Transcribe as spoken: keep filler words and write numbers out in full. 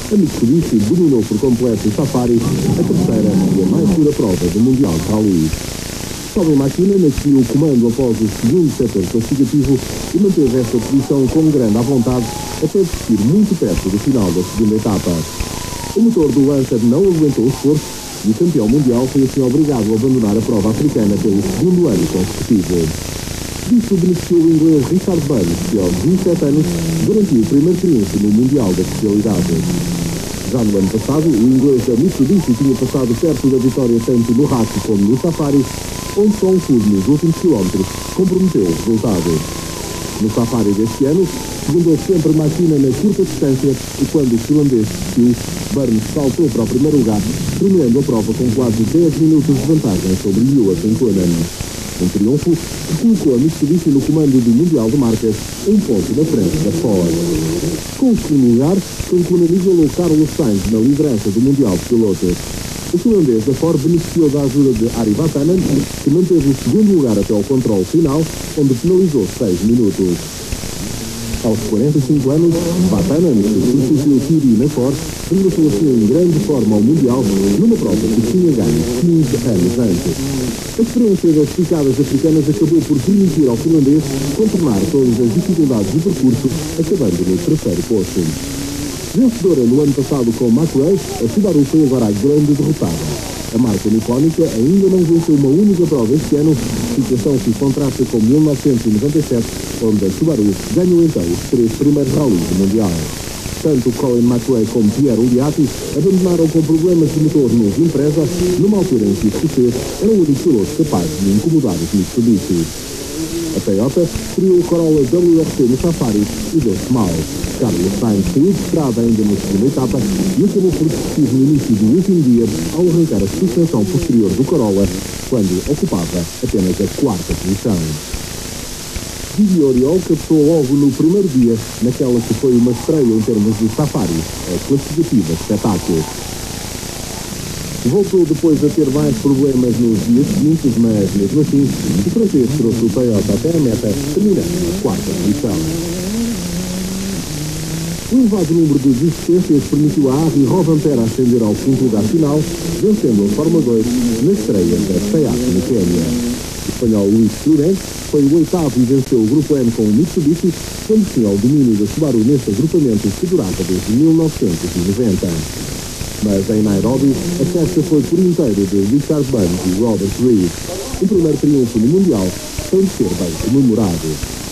a Mitsubishi dominou por completo o Safari, a terceira e a mais dura prova do Mundial de Rally. Jovem máquina nasceu o comando após o segundo setor classificativo e manteve esta posição com grande à vontade até desistir muito perto do final da segunda etapa. O motor do Lancer não aguentou o esforço e o campeão mundial foi assim obrigado a abandonar a prova africana pelo segundo ano consecutivo. Disso beneficiou o inglês Richard Burns, que aos dezassete anos garantiu o primeiro triunfo no Mundial da especialidade. Já no ano passado, o inglês da Mitsubishi tinha passado perto da vitória tanto no Rally como no Safari, onde só um fuso nos últimos quilómetros comprometeu o resultado. No Safari deste ano, segundou sempre máquina na curta distância e quando o finlandês desistiu, Burns saltou para o primeiro lugar, terminando a prova com quase dez minutos de vantagem sobre Joachim Koenen. Um triunfo que colocou a Mitsubishi no comando do Mundial de Marcas, um ponto na frente da Ford. Com o segundo lugar, Koenen igualou Carlos Sainz na liderança do Mundial de Pilotos. O finlandês da Ford beneficiou da ajuda de Ari Vatanen, que manteve o segundo lugar até ao controle final, onde finalizou seis minutos. Aos quarenta e cinco anos, Vatanen, que substituiu Thierry na Ford, regressou assim em grande forma ao Mundial, numa prova que tinha ganho quinze anos antes. A experiência das picadas africanas acabou por permitir ao finlandês contornar todas as dificuldades do percurso, acabando no terceiro posto. Vencedora no ano passado com McRae, a Subaru foi agora a grande derrotada. A marca nipónica ainda não venceu uma única prova este ano, situação que contrasta com mil novecentos e noventa e sete, onde a Subaru ganhou então os três primeiros rallies do Mundial. Tanto Colin McRae como Pierre Uliati abandonaram com problemas de motor nos Impreza, numa altura em que o escocês era o único piloto capaz de incomodar os Mitsubishi. A Toyota criou o Corolla W R T no Safari e deu-se mal. Carlos Sainz saiu de estrada ainda na segunda etapa e acabou por desistir no início do último dia ao arrancar a suspensão posterior do Corolla, quando ocupava apenas a quarta posição. Didi Oriol captou logo no primeiro dia, naquela que foi uma estreia em termos de Safari, a classificativa espetáculo. Voltou depois a ter mais problemas nos dias seguintes, mas mesmo assim, o francês trouxe o Toyota até a meta, terminando na quarta posição. O elevado número de desistências permitiu a Harry Rovanpera ascender ao quinto lugar final, vencendo a Fórmula dois na estreia da SEAT no Quênia. O espanhol Luís Llorente foi o oitavo e venceu o Grupo N com o Mitsubishi, quando tinha o domínio da Subaru neste agrupamento que durava desde mil novecentos e noventa. Mas em Nairobi, a festa foi por inteiro de Richard Burns e Robert Reed. O primeiro triunfo no Mundial tem de ser bem comemorado.